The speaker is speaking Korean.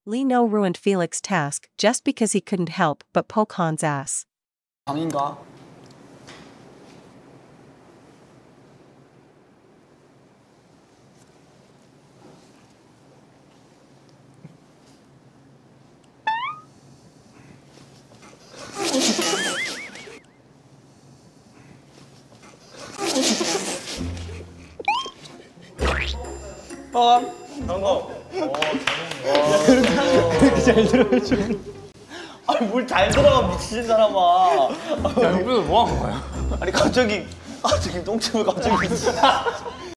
Lee No ruined Felix's task just because he couldn't help but poke Han's ass. 방인가? 이렇게 잘 들어야지. 아니 뭘 잘 들어가 미친 사람아. 야, 여기서 뭐 하는 거야? 아니 갑자기 똥침을 갑자기.